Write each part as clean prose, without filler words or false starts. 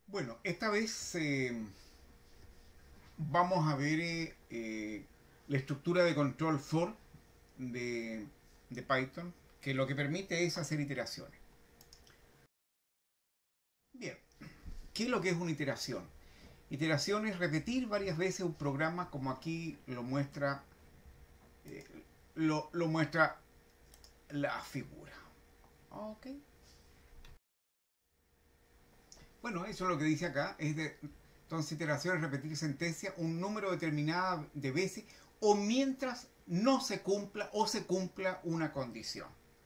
Bueno, esta vez vamos a ver la estructura de control for de, de Python, que lo que permite es hacer iteraciones. Bien, ¿qué es lo que es una iteración? Iteración es repetir varias veces un programa como aquí eh, lo muestra la figura. Ok. Bueno, eso es lo que dice acá. Entonces, iteración es repetir sentencia un número determinado de veces o mientras no se cumpla o se cumpla una condición.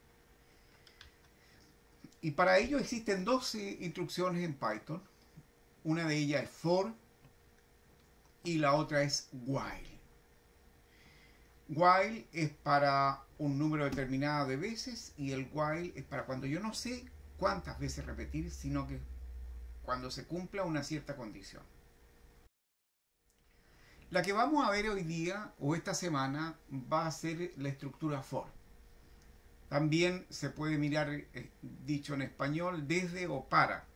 Y para ello existen dos instrucciones en Python. Una de ellas es for y la otra es while. While es para un número determinado de veces y el while es para cuando yo no sé cuántas veces repetir, sino que cuando se cumpla una cierta condición. La que vamos a ver hoy día o esta semana va a ser la estructura for. También se puede mirar, dicho en español, desde o para.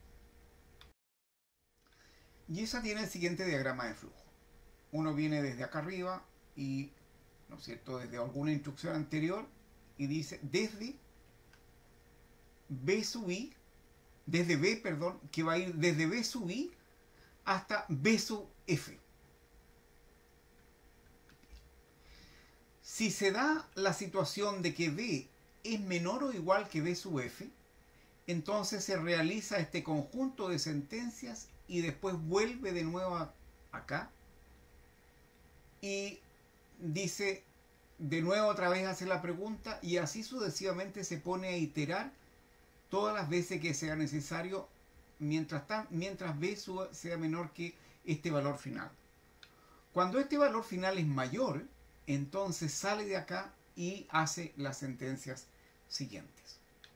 Y esa tiene el siguiente diagrama de flujo. Uno viene desde acá arriba y, ¿no es cierto?, desde alguna instrucción anterior y dice desde B sub I, desde B, perdón, que va a ir desde B sub I hasta B sub F. Si se da la situación de que B es menor o igual que B sub F, entonces se realiza este conjunto de sentencias y después vuelve de nuevo acá y dice de nuevo otra vez hace la pregunta y así sucesivamente se pone a iterar todas las veces que sea necesario mientras B sea menor que este valor final. Cuando este valor final es mayor, entonces sale de acá y hace las sentencias siguientes.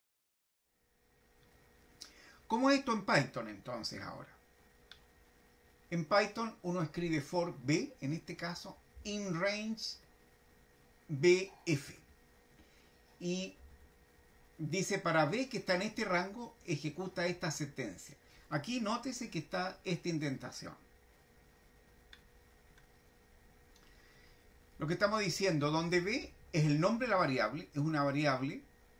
¿Cómo es esto en Python entonces ahora? En Python uno escribe for B, en este caso, in range BF. Y dice para B que está en este rango, ejecuta esta sentencia. Aquí nótese que está esta indentación. Lo que estamos diciendo, donde B es el nombre de la variable, es una variable,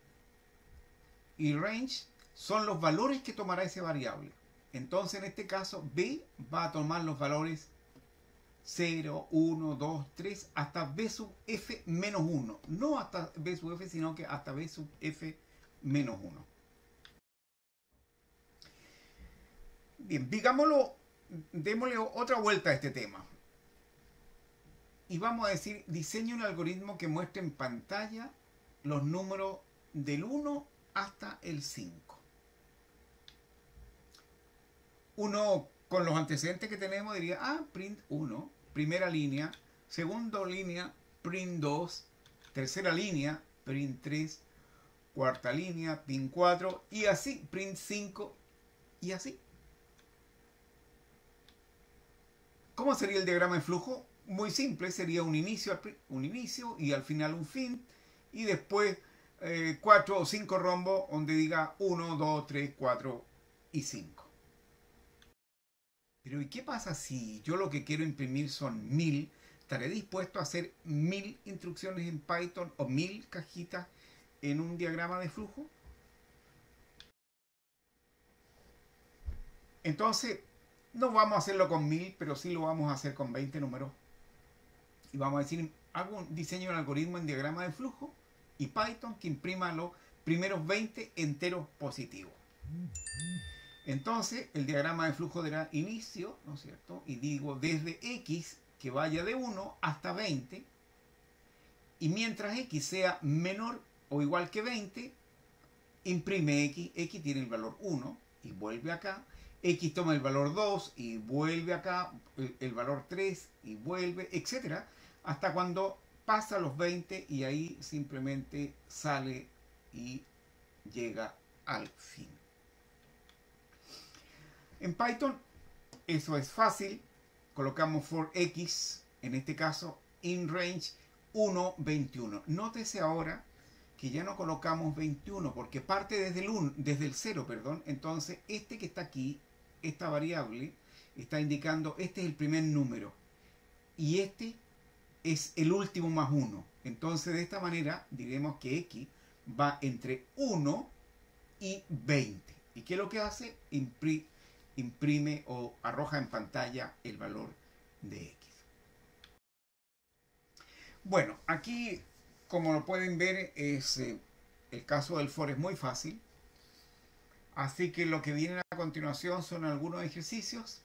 y range son los valores que tomará esa variable. Entonces en este caso B va a tomar los valores 0, 1, 2, 3 hasta B sub F menos 1. No hasta B sub F, sino que hasta B sub F menos 1. Bien, digámoslo, démosle otra vuelta a este tema. Y vamos a decir, diseña un algoritmo que muestre en pantalla los números del 1 hasta el 5. Uno con los antecedentes que tenemos diría, print 1, primera línea, segunda línea, print 2, tercera línea, print 3, cuarta línea, print 4, y así, print 5, y así. ¿Cómo sería el diagrama de flujo? Muy simple, sería un inicio y al final un fin, y después 4 o 5 rombos donde diga 1, 2, 3, 4 y 5. Pero ¿y qué pasa si yo lo que quiero imprimir son 1000? ¿Estaré dispuesto a hacer 1000 instrucciones en Python o 1000 cajitas en un diagrama de flujo? Entonces, no vamos a hacerlo con 1000, pero sí lo vamos a hacer con 20 números. Y vamos a decir, hago un diseño de un algoritmo en diagrama de flujo y Python que imprima los primeros 20 enteros positivos. Entonces, el diagrama de flujo dará inicio, ¿no es cierto? Y digo desde X que vaya de 1 hasta 20. Y mientras X sea menor o igual que 20, imprime X. X tiene el valor 1 y vuelve acá. X toma el valor 2 y vuelve acá. El valor 3 y vuelve, etc. Hasta cuando pasa los 20 y ahí simplemente sale y llega al fin. En Python eso es fácil. Colocamos for X, en este caso in range 1, 21. Nótese ahora que ya no colocamos 21 porque parte desde el 0, perdón. Entonces este que está aquí esta variable está indicando este es el primer número y este es el último más 1. Entonces de esta manera diremos que x va entre 1 y 20. ¿Y qué es lo que hace? Imprime o arroja en pantalla el valor de x. Bueno, aquí como lo pueden ver es el caso del for es muy fácil. Así que lo que viene a continuación son algunos ejercicios.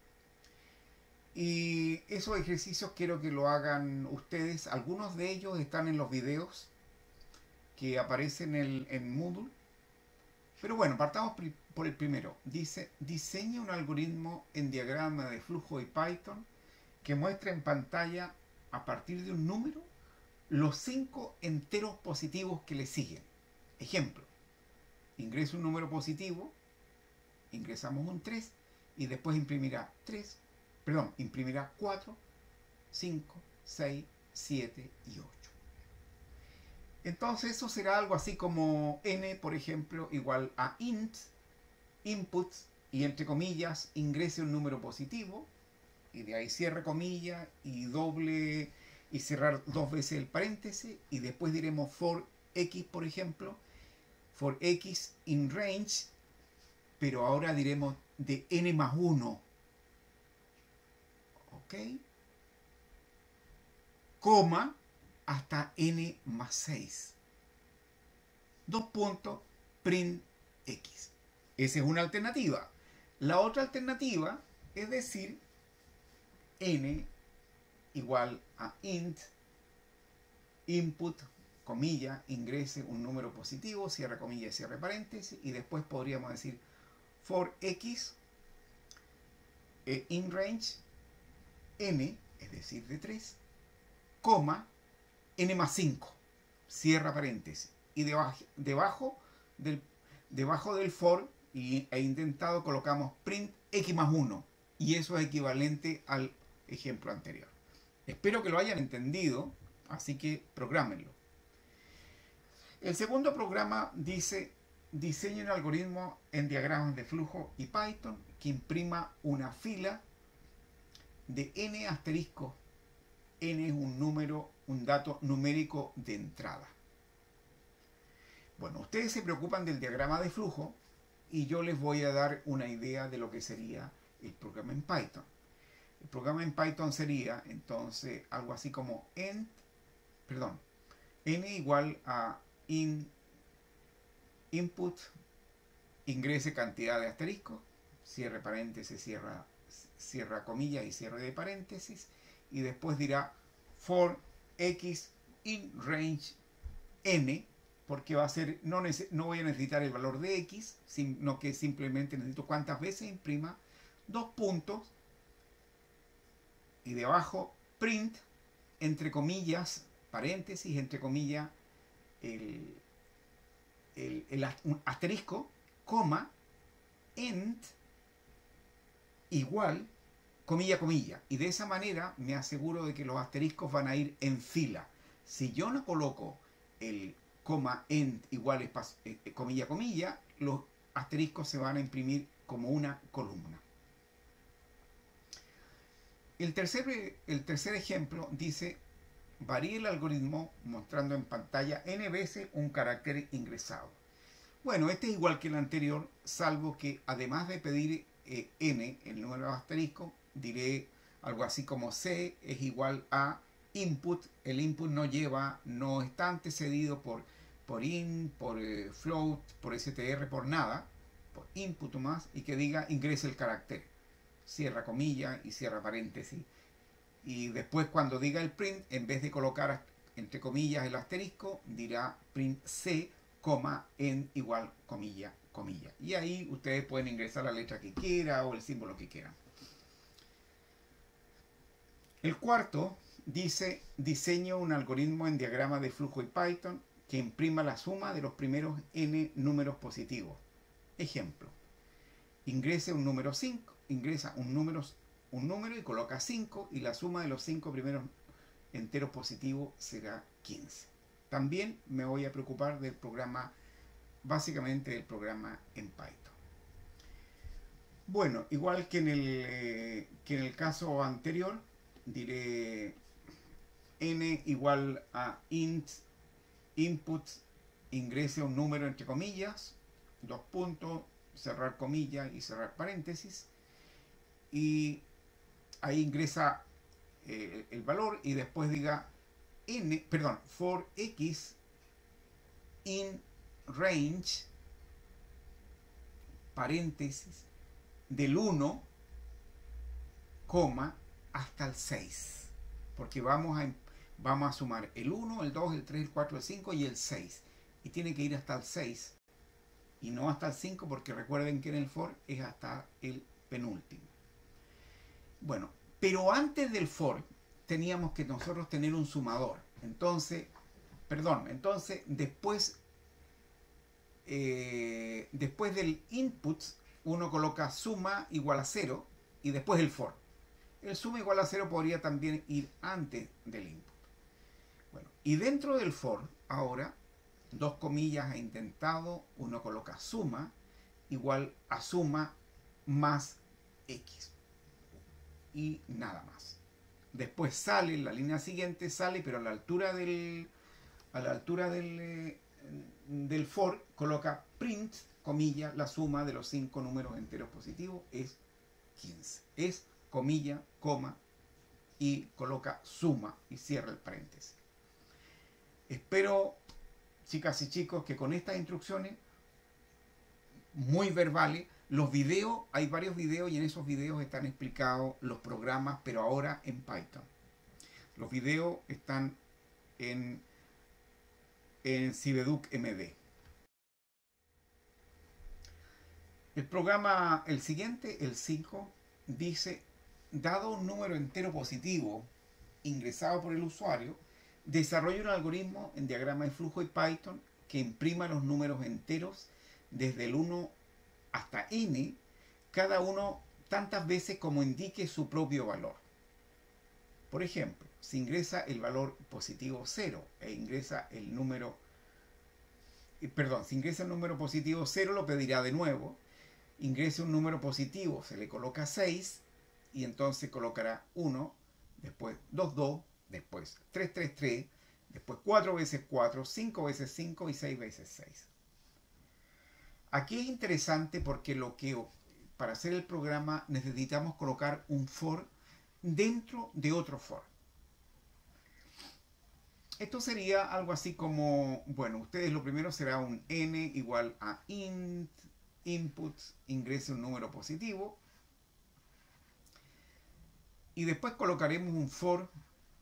Y esos ejercicios quiero que lo hagan ustedes. Algunos de ellos están en los videos que aparecen en Moodle. Pero bueno, partamos por el primero. Dice, diseña un algoritmo en diagrama de flujo de Python que muestre en pantalla a partir de un número los 5 enteros positivos que le siguen. Ejemplo, ingreso un número positivo, ingresamos un 3 y después imprimirá 4, 5, 6, 7 y 8. Entonces eso será algo así como n, por ejemplo, igual a int, inputs, y entre comillas, ingrese un número positivo, y de ahí cierre comilla, y doble, y cerrar 2 veces el paréntesis, y después diremos for x, por ejemplo, for x in range, pero ahora diremos de n más 1, ¿ok? Coma, hasta n más 6. 2 puntos, print x. Esa es una alternativa. La otra alternativa es decir n igual a int, input, comilla, ingrese un número positivo, cierra comilla y cierre paréntesis, y después podríamos decir for x in range n, es decir, de 3, coma, n más 5, cierra paréntesis, y debajo del for e indentado colocamos print x más 1, y eso es equivalente al ejemplo anterior. Espero que lo hayan entendido, así que prográmenlo. El segundo programa dice, diseña un algoritmo en diagramas de flujo y Python que imprima una fila de n asterisco. N es un número, un dato numérico de entrada. Bueno, ustedes se preocupan del diagrama de flujo y yo les voy a dar una idea de lo que sería el programa en Python. El programa en Python sería entonces algo así como n igual a input, ingrese cantidad de asteriscos, cierre paréntesis, cierra comillas y cierre de paréntesis, y después dirá for x in range n, porque va a ser, no voy a necesitar el valor de x, sino que simplemente necesito cuántas veces imprima, 2 puntos, y debajo print, entre comillas, paréntesis, entre comillas, un asterisco, coma, ent, igual, comilla, comilla. Y de esa manera me aseguro de que los asteriscos van a ir en fila. Si yo no coloco el coma, ent, igual, comilla, comilla, los asteriscos se van a imprimir como una columna. El tercer ejemplo dice, varía el algoritmo mostrando en pantalla n veces un carácter ingresado. Bueno, este es igual que el anterior, salvo que además de pedir n, el número de asterisco, diré algo así como c es igual a input. El input no está antecedido por int, por float, por str, por nada, por input más, y que diga ingrese el carácter. Cierra comilla y cierra paréntesis. Y después cuando diga el print, en vez de colocar entre comillas el asterisco, dirá print c, coma, en igual comilla, comilla. Y ahí ustedes pueden ingresar la letra que quieran o el símbolo que quieran. El cuarto dice, diseño un algoritmo en diagrama de flujo y Python que imprima la suma de los primeros n números positivos. Ejemplo, ingresa un número y coloca 5 y la suma de los 5 primeros enteros positivos será 15. También me voy a preocupar del programa, básicamente del programa en Python. Bueno, igual que en el caso anterior, diré n igual a int input, ingrese un número entre comillas, dos puntos, cerrar comillas y cerrar paréntesis, y ahí ingresa el valor y después diga for x in range, paréntesis, del 1, hasta el 6. Porque vamos a sumar el 1, el 2, el 3, el 4, el 5 y el 6. Y tiene que ir hasta el 6 y no hasta el 5, porque recuerden que en el for es hasta el penúltimo. Bueno, pero antes del for teníamos que nosotros tener un sumador. Entonces después del input uno coloca suma igual a 0 y después el for. El suma igual a 0 podría también ir antes del input. Bueno, y dentro del for, ahora, dos comillas e intentado, uno coloca suma igual a suma más x. Y nada más. Después sale, la línea siguiente sale, pero a la altura del for coloca print, comilla, la suma de los 5 números enteros positivos es 15. Es comilla, coma, y coloca suma y cierra el paréntesis. Espero, chicas y chicos, que con estas instrucciones muy verbales, los videos, hay varios videos y en esos videos están explicados los programas, pero ahora en Python. Los videos están en Cybeduc MD. El programa, el siguiente, el 5, dice, dado un número entero positivo ingresado por el usuario, desarrolla un algoritmo en diagrama de flujo y Python que imprima los números enteros desde el 1 hasta n, cada uno tantas veces como indique su propio valor. Por ejemplo, si ingresa el valor positivo 0 e ingresa el número, si ingresa el número positivo 0 lo pedirá de nuevo, ingrese un número positivo, se le coloca 6 y entonces colocará 1, después 2, 2, después 3, 3, 3, después 4 veces 4, 5 veces 5 y 6 veces 6. Aquí es interesante porque para hacer el programa necesitamos colocar un for dentro de otro for. Esto sería algo así como, bueno, ustedes lo primero será un n igual a int, input, ingrese un número positivo. Y después colocaremos un for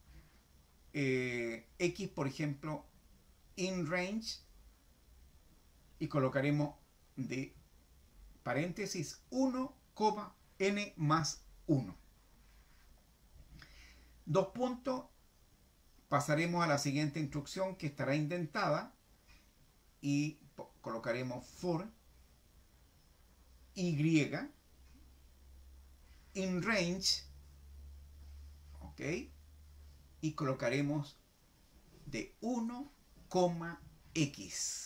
x, por ejemplo, in range, y colocaremos de paréntesis 1, n más 1. Dos puntos, pasaremos a la siguiente instrucción que estará indentada y colocaremos for y in range, ok, y colocaremos de 1, x.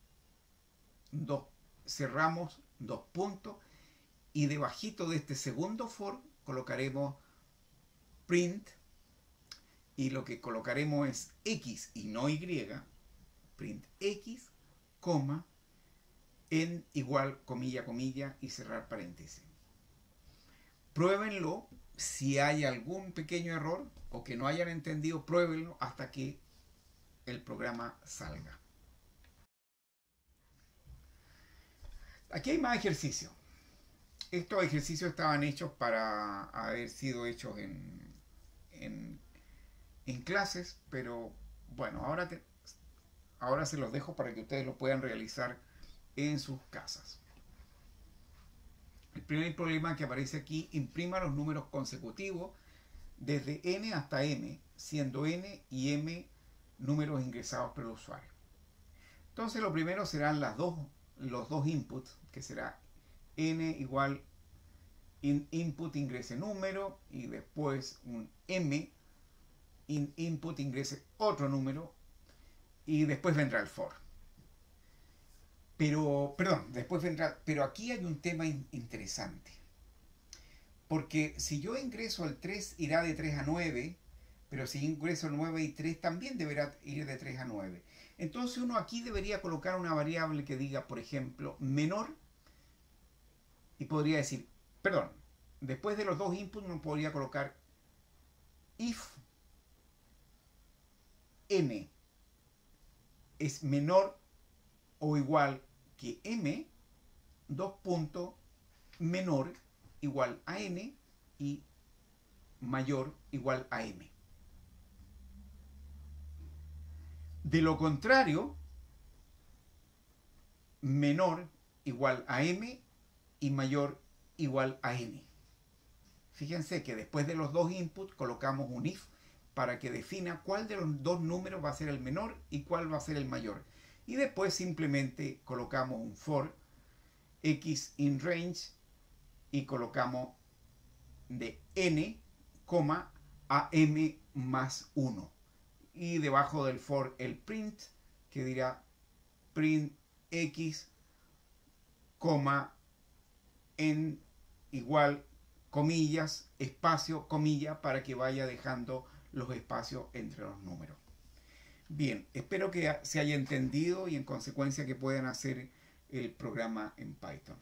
Cerramos dos puntos y debajito de este segundo for colocaremos print y lo que colocaremos es x y no y, print x, en igual, comilla, comilla y cerrar paréntesis. Pruébenlo, si hay algún pequeño error o que no hayan entendido, pruébenlo hasta que el programa salga. Aquí hay más ejercicios. Estos ejercicios estaban hechos para haber sido hechos en clases, pero bueno, ahora se los dejo para que ustedes lo puedan realizar en sus casas. El primer problema que aparece aquí, imprima los números consecutivos desde n hasta m, siendo n y m números ingresados por el usuario. Entonces lo primero serán los dos inputs, que será n igual input ingrese número y después un m input ingrese otro número y después vendrá el for. Pero aquí hay un tema interesante. Porque si yo ingreso el 3, irá de 3 a 9, pero si ingreso el 9 y 3, también deberá ir de 3 a 9. Entonces uno aquí debería colocar una variable que diga, por ejemplo, menor, y podría decir, perdón, después de los dos inputs uno podría colocar if n es menor o igual que m, dos puntos, menor igual a n y mayor igual a m. De lo contrario, menor igual a m y mayor igual a n. Fíjense que después de los dos inputs colocamos un if para que defina cuál de los dos números va a ser el menor y cuál va a ser el mayor. Y después simplemente colocamos un for x in range y colocamos de n, a m más 1. Y debajo del for el print, que dirá print x, en igual, comillas, espacio, comilla, para que vaya dejando los espacios entre los números. Bien, espero que se haya entendido y en consecuencia que puedan hacer el programa en Python.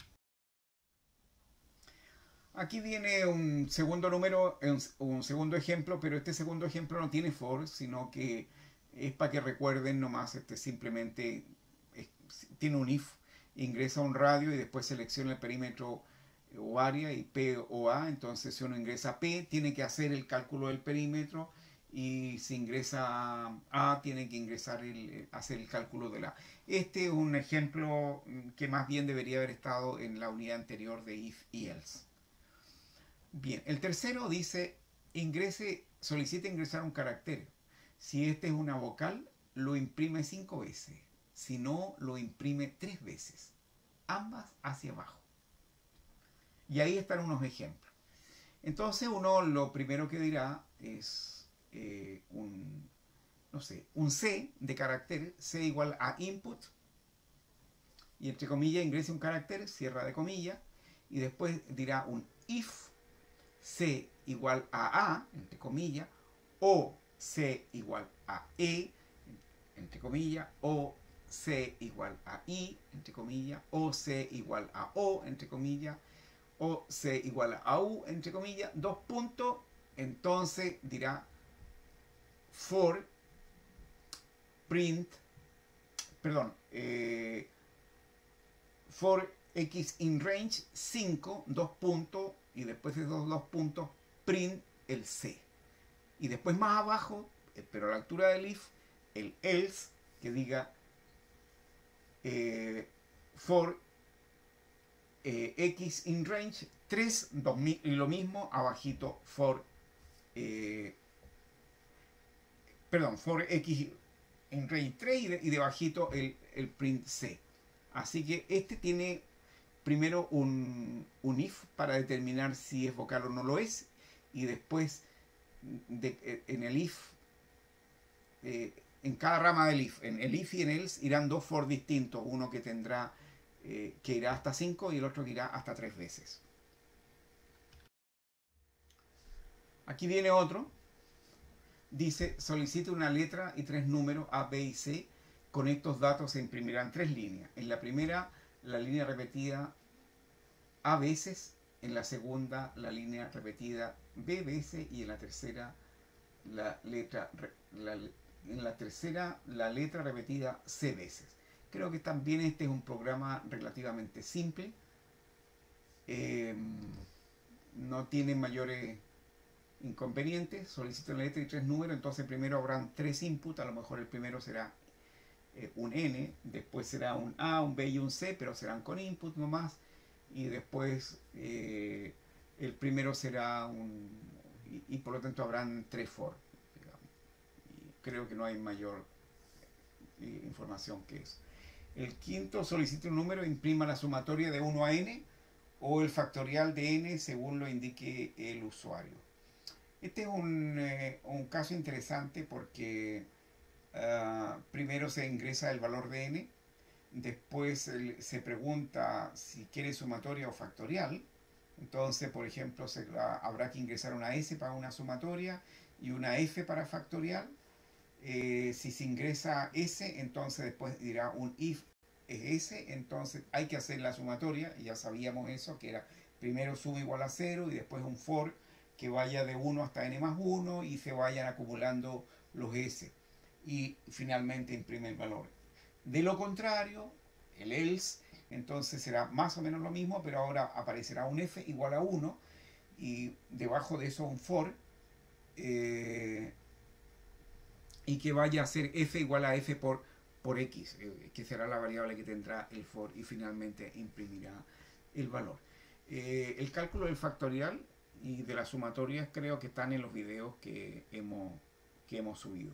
Aquí viene un segundo número, un segundo ejemplo, pero este segundo ejemplo no tiene for, sino que es para que recuerden nomás, simplemente tiene un if, ingresa a un radio y después selecciona el perímetro o área y P o A. Entonces si uno ingresa P, tiene que hacer el cálculo del perímetro, y si ingresa A, tiene que hacer el cálculo de la. Este es un ejemplo que más bien debería haber estado en la unidad anterior de if y else. Bien, el tercero dice, solicita ingresar un carácter. Si este es una vocal, lo imprime 5 veces. Si no, lo imprime 3 veces. Ambas hacia abajo. Y ahí están unos ejemplos. Entonces uno lo primero que dirá es un C de carácter, C igual a input, y entre comillas ingrese un carácter, cierra de comillas, y después dirá un if C igual a A, entre comillas, o C igual a E, entre comillas, o C igual a I, entre comillas, o C igual a O, entre comillas, o C igual a U, entre comillas, dos puntos. Entonces dirá for print, for x in range 5, dos puntos, y después de esos dos puntos print el C. Y después más abajo, pero a la altura del if, el else, que diga for x in range 3, 2000, y lo mismo abajito for for x en range 3, y debajito el print C. Así que este tiene primero un if para determinar si es vocal o no lo es, y después en el if, en cada rama del if, en el if y en else irán dos for distintos, uno que tendrá que irá hasta 5 y el otro que irá hasta 3 veces. Aquí viene otro. Dice, solicita una letra y 3 números A, B y C. Con estos datos se imprimirán 3 líneas. En la primera, la línea repetida A veces. En la segunda, la línea repetida B veces. Y en la tercera, la letra repetida C veces. Creo que también este es un programa relativamente simple. No tiene mayores inconvenientes. Solicito una letra y 3 números, entonces primero habrán 3 inputs, a lo mejor el primero será un N, después será un A, un B y un C, pero serán con input nomás, y después el primero será y por lo tanto habrán 3 for, digamos. Y creo que no hay mayor información que eso. El quinto, solicita un número, imprima la sumatoria de 1 a n o el factorial de n según lo indique el usuario. Este es un caso interesante porque primero se ingresa el valor de n, después se pregunta si quiere sumatoria o factorial, Entonces, por ejemplo, habrá que ingresar una S para una sumatoria y una F para factorial. Si se ingresa S, entonces después dirá un if es S, entonces hay que hacer la sumatoria, y ya sabíamos eso, que era primero suma igual a 0 y después un for que vaya de 1 hasta n más 1 y se vayan acumulando los S. Y finalmente imprime el valor. De lo contrario, el else, entonces será más o menos lo mismo, pero ahora aparecerá un f igual a 1 y debajo de eso un for, y que vaya a ser f igual a f por x, que será la variable que tendrá el for, y finalmente imprimirá el valor. El cálculo del factorial y de las sumatorias creo que están en los videos que hemos subido.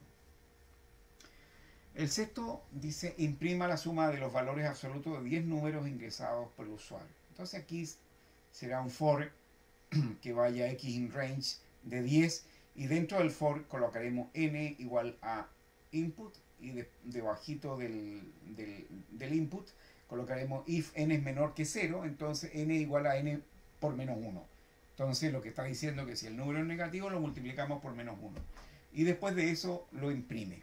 El sexto dice: imprima la suma de los valores absolutos de 10 números ingresados por el usuario. Entonces aquí será un for que vaya x in range de 10, y dentro del for colocaremos n igual a input, y debajito del input colocaremos if n es menor que 0, entonces n igual a n por menos 1. Entonces lo que está diciendo es que si el número es negativo lo multiplicamos por menos 1. Y después de eso lo imprime.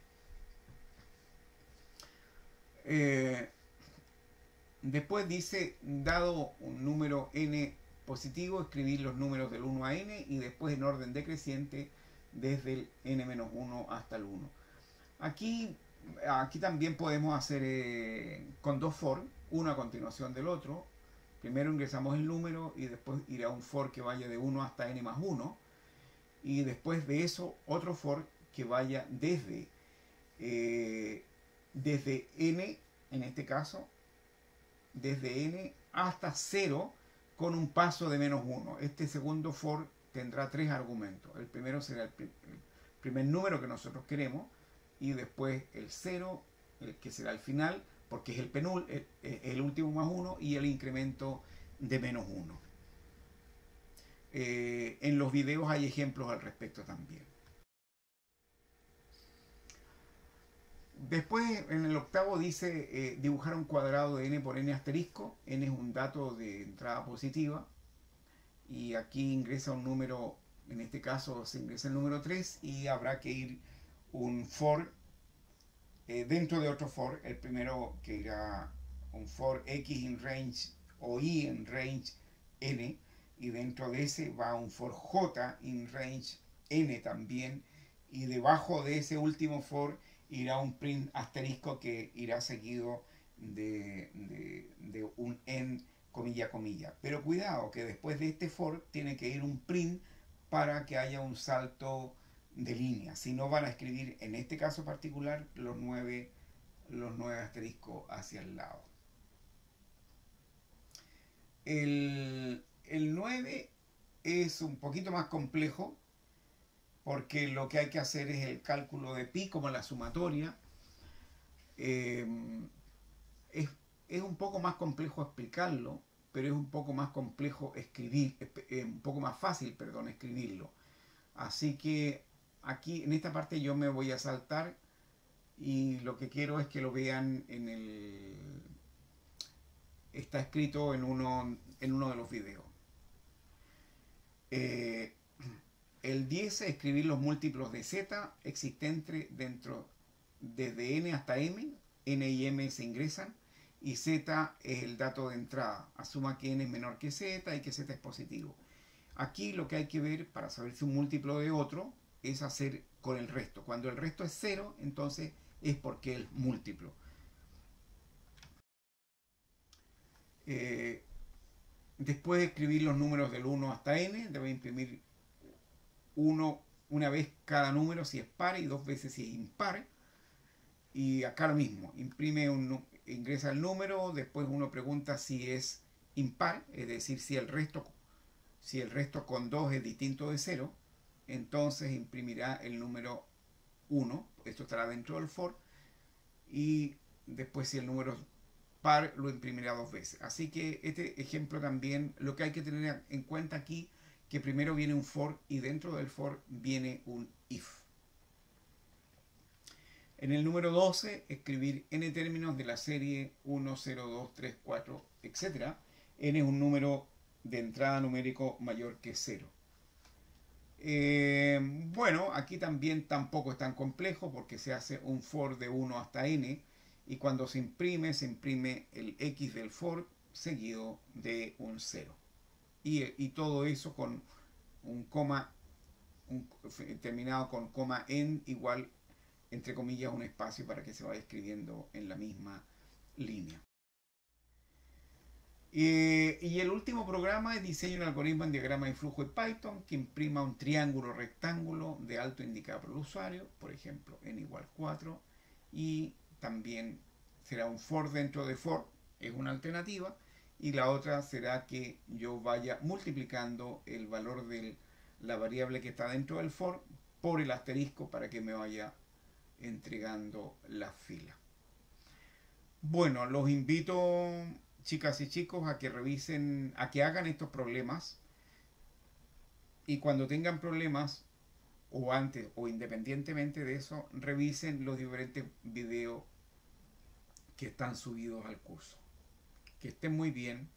Después dice, dado un número n positivo, escribir los números del 1 a n y después en orden decreciente desde el n-1 hasta el 1. Aquí también podemos hacer con dos for, uno a continuación del otro. Primero ingresamos el número y después irá un for que vaya de 1 hasta n más 1. Y después de eso otro for que vaya desde n, en este caso, desde n hasta 0 con un paso de menos 1. Este segundo for tendrá tres argumentos. El primero será el primer número que nosotros queremos, y después el 0, el que será el final, porque es el último más 1, y el incremento de menos 1. En los videos hay ejemplos al respecto también. Después, en el octavo dice dibujar un cuadrado de n por n asterisco. N es un dato de entrada positiva, y aquí ingresa un número, en este caso se ingresa el número 3, y habrá que ir un for dentro de otro for. El primero que irá un for x in range o y en range n, y dentro de ese va un for j in range n también, y debajo de ese último for irá un print asterisco que irá seguido de un en comilla comilla. Pero cuidado que después de este for tiene que ir un print para que haya un salto de línea. Si no, van a escribir en este caso particular los 9 asteriscos hacia el lado. El 9 es un poquito más complejo, porque lo que hay que hacer es el cálculo de pi como la sumatoria. Es un poco más complejo explicarlo, pero es un poco más complejo un poco más fácil, perdón, escribirlo. Así que aquí en esta parte yo me voy a saltar, y lo que quiero es que lo vean está escrito en uno de los videos. El 10 es escribir los múltiplos de z existentes desde n hasta m. N y m se ingresan, y z es el dato de entrada. Asuma que n es menor que z y que z es positivo. Aquí lo que hay que ver para saber si un múltiplo de otro es hacer con el resto. Cuando el resto es 0, entonces es porque es múltiplo. Después de escribir los números del 1 hasta n, debe imprimir una vez cada número si es par y dos veces si es impar. Y acá lo mismo, ingresa el número, después uno pregunta si es impar, es decir, si el resto con 2 es distinto de 0, entonces imprimirá el número 1, esto estará dentro del for, y después si el número es par lo imprimirá dos veces. Así que este ejemplo también, lo que hay que tener en cuenta aquí, que primero viene un for y dentro del for viene un if. En el número 12, escribir n términos de la serie 1, 0, 2, 3, 4, etc. N es un número de entrada numérico mayor que 0. Bueno, aquí también tampoco es tan complejo porque se hace un for de 1 hasta n y cuando se imprime el x del for seguido de un 0. Y todo eso con un coma, terminado con coma en igual, entre comillas, un espacio para que se vaya escribiendo en la misma línea. Y el último programa es diseño de un algoritmo en diagrama de flujo de Python que imprima un triángulo rectángulo de alto indicado por el usuario, por ejemplo, n igual 4, y también será un for dentro de for, es una alternativa, y la otra será que yo vaya multiplicando el valor de la variable que está dentro del for por el asterisco para que me vaya entregando la fila. Bueno, los invito, chicas y chicos, a que revisen, a que hagan estos problemas y cuando tengan problemas, o antes o independientemente de eso, revisen los diferentes videos que están subidos al curso. Que estén muy bien.